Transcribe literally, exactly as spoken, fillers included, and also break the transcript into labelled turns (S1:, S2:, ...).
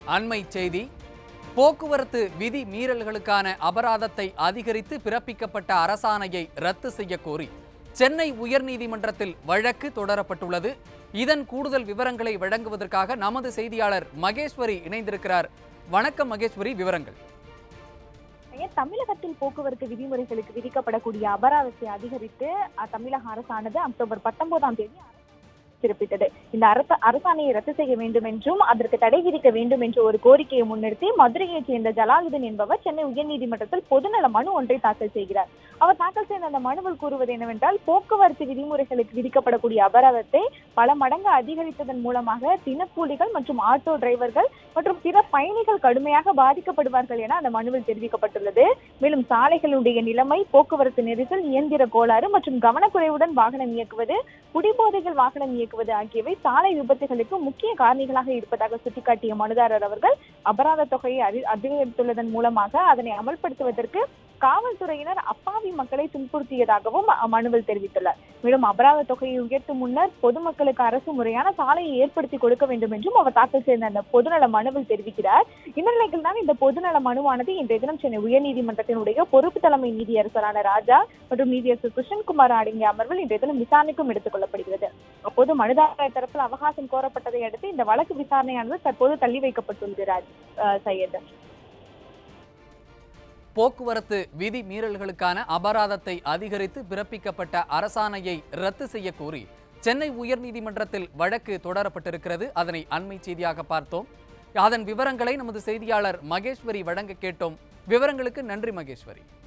S1: அண்மை செய்தி. போக்குவரத்து விதி மீறல்களுக்கான அபராதத்தை அதிகரித்து பிறப்பிக்கப்பட்ட அரசாணையை ரத்து செய்ய கோரி சென்னை உயர்நீதிமன்றத்தில் வழக்கு தொடரப்பட்டுள்ளது. இதன் கூடுதல் விவரங்களை வழங்குவதற்காக நமது செய்தியாளர் மகேஸ்வரி இணைந்திருக்கிறார். வணக்கம் மகேஸ்வரி, விவரங்கள்.
S2: தமிழகத்தில் போக்குவரத்து விதிமுறைகளுக்கு விதிக்கப்படக்கூடிய அபராதத்தை அதிகரித்து தமிழக அரசானது அக்டோபர் பத்தொன்பதாம் தேதி பிறப்பித்தது. இந்த அரசாணையை ரத்து செய்ய வேண்டும் என்றும் அதற்கு தடை விதிக்க வேண்டும் என்ற ஒரு கோரிக்கையை முன்னிறுத்தி மதுரையைச் சேர்ந்த ஜலாலுதீன் என்பவர் சென்னை உயர்நீதிமன்றத்தில் பொதுநல மனு ஒன்றை தாக்கல் செய்கிறார். அவர் தாக்கல் செய்த அந்த மனுவில் கூறுவது என்னவென்றால், போக்குவரத்து விதிமுறைகளுக்கு விதிக்கப்படக்கூடிய அபராதத்தை பல மடங்கு அதிகரித்ததன் மூலமாக தினக்கூலிகள் மற்றும் ஆட்டோ டிரைவர்கள் மற்றும் பிற பயணிகள் கடுமையாக பாதிக்கப்படுவார்கள் என அந்த மனுவில் தெரிவிக்கப்பட்டுள்ளது. மேலும் சாலைகளுடைய நிலைமை, போக்குவரத்து நெரிசல், இயந்திர கோளாறு மற்றும் கவனக்குறைவுடன் வாகனம் இயக்குவது, குடிபோதைகள் வாகனம் இயக்குவது ஆகியவை சாலை விபத்துகளுக்கு முக்கிய காரணிகளாக இருப்பதாக சுட்டிக்காட்டிய மனுதாரர் அவர்கள் அபராத தொகையை அதிகரித்துள்ளதன் மூலமாக அதனை அமல்படுத்துவதற்கு காவல்துறையினர் அப்பாவி மக்களை துன்புறுத்தியதாகவும் மனுவில் தெரிவித்துள்ளார். மேலும் அபராத தொகையை உயர்த்தும் முன்னர் பொதுமக்களுக்கு அரசு முறையான சாலையை ஏற்படுத்தி கொடுக்க வேண்டும் என்றும் அவர் தாக்கல் செய்த அந்த பொதுநல மனுவில் தெரிவிக்கிறார். இந்த நிலையில் தான் இந்த பொதுநல மனுவானது இன்றைய தினம் சென்னை உயர்நீதிமன்றத்தினுடைய பொறுப்பு தலைமை நீதியரசரான ராஜா மற்றும் நீதியரசர் கிருஷ்ணன்குமார் அடங்கிய அமர்வில் இன்றைய தினம் விசாரணைக்கும் எடுத்துக் கொள்ளப்படுகிறது. அப்போது மனுதாரர் தரப்பில் அவகாசம் கோரப்பட்டதை அடுத்து இந்த வழக்கு விசாரணையானது தற்போது தள்ளி வைக்கப்பட்டுள்ளார். சையத்,
S1: போக்குவரத்து விதி மீறல்களுக்கான அபராதத்தை அதிகரித்து பிறப்பிக்கப்பட்ட அரசாணையை ரத்து செய்ய கோரி சென்னை உயர்நீதிமன்றத்தில் வழக்கு தொடரப்பட்டிருக்கிறது. அதனை அண்மை செய்தியாக பார்த்தோம். அதன் விவரங்களை நமது செய்தியாளர் மகேஸ்வரி வழங்க கேட்டோம். விவரங்களுக்கு நன்றி மகேஸ்வரி.